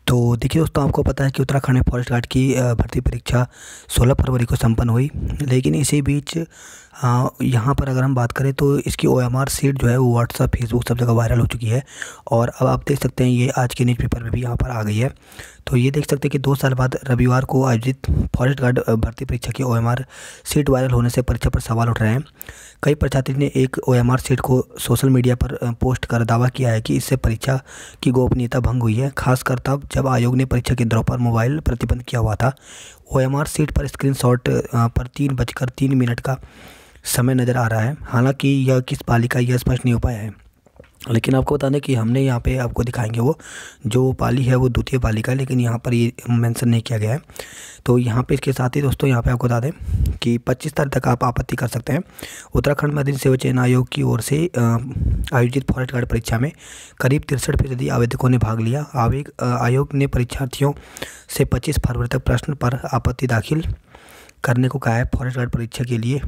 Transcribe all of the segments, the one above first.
तो देखिए दोस्तों, आपको पता है कि उत्तराखंड में फॉरेस्ट गार्ड की भर्ती परीक्षा 16 फरवरी को संपन्न हुई। लेकिन इसी बीच यहाँ पर अगर हम बात करें तो इसकी OMR सीट जो है वो व्हाट्सअप, फेसबुक सब जगह वायरल हो चुकी है। और अब आप देख सकते हैं ये आज के न्यूज़पेपर में भी यहाँ पर आ गई है। तो ये देख सकते हैं कि 2 साल बाद रविवार को आयोजित फॉरेस्ट गार्ड भर्ती परीक्षा की OMR सीट वायरल होने से परीक्षा पर सवाल उठ रहे हैं। कई परीक्षार्थी ने एक OMR सीट को सोशल मीडिया पर पोस्ट कर दावा किया है कि इससे परीक्षा की गोपनीयता भंग हुई है, खासकर तब जब आयोग ने परीक्षा केंद्रों पर मोबाइल प्रतिबंध किया हुआ था। OMR सीट पर स्क्रीनशॉट पर 3:03 का समय नज़र आ रहा है। हालांकि यह किस पाली का यह स्पष्ट नहीं हो पाया है, लेकिन आपको बता दें कि हमने यहाँ पे आपको दिखाएंगे वो जो पाली है वो द्वितीय पाली का है, लेकिन यहाँ पर ये मेंशन नहीं किया गया है। तो यहाँ पे इसके साथ ही दोस्तों यहाँ पे आपको बता दें कि 25 तारीख तक आप आपत्ति कर सकते हैं। उत्तराखंड मध्यम सेवा चयन आयोग की ओर से आयोजित फॉरेस्ट गार्ड परीक्षा में करीब 63% आवेदकों ने भाग लिया। आयोग ने परीक्षार्थियों से 25 फरवरी तक प्रश्न पर आपत्ति दाखिल करने को कहा है। फॉरेस्ट गार्ड परीक्षा के लिए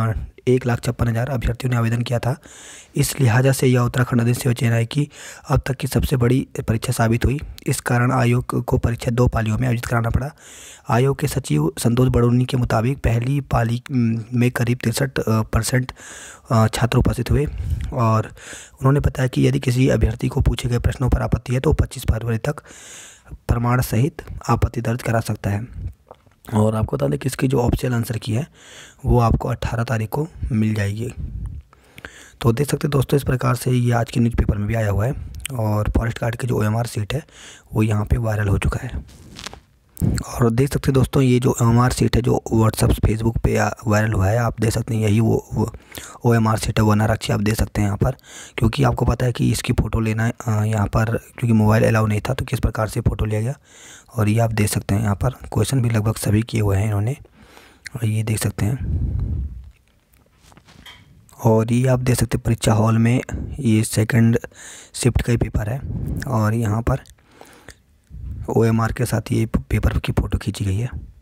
1,56,000 अभ्यर्थियों ने आवेदन किया था। इस लिहाजा से यह उत्तराखंड मध्यम सेवा चयन आयोग की अब तक की सबसे बड़ी परीक्षा साबित हुई। इस कारण आयोग को परीक्षा 2 पालियों में आयोजित कराना पड़ा। आयोग के सचिव संतोष बड़ोनी के मुताबिक पहली पाली में करीब 63% छात्र उपस्थित हुए और उन्होंने बताया कि यदि किसी अभ्यर्थी को पूछे गए प्रश्नों पर आपत्ति है तो 25 फरवरी तक प्रमाण सहित आपत्ति दर्ज करा सकता है। और आपको बता दें कि इसकी जो ऑफिशियल आंसर की है वो आपको 18 तारीख को मिल जाएगी। तो देख सकते हैं दोस्तों, इस प्रकार से ये आज के न्यूज़पेपर में भी आया हुआ है और फॉरेस्ट गार्ड की जो OMR सीट है वो यहाँ पे वायरल हो चुका है। और देख सकते हैं दोस्तों, ये जो OMR सीट है जो व्हाट्सअप, फेसबुक पे वायरल हुआ है, आप देख सकते हैं यही वो OMR सीट है, वो आरक्षी आप देख सकते हैं यहाँ पर। क्योंकि आपको पता है कि इसकी फ़ोटो लेना यहाँ पर क्योंकि मोबाइल अलाउ नहीं था तो किस प्रकार से फ़ोटो लिया गया। और ये आप देख सकते हैं यहाँ पर क्वेश्चन भी लगभग सभी किए हुए हैं इन्होंने, और ये देख सकते हैं। और ये आप देख सकते हैं परीक्षा हॉल में ये सेकंड शिफ्ट का ही पेपर है और यहाँ पर OMR के साथ ये पेपर की फ़ोटो खींची गई है।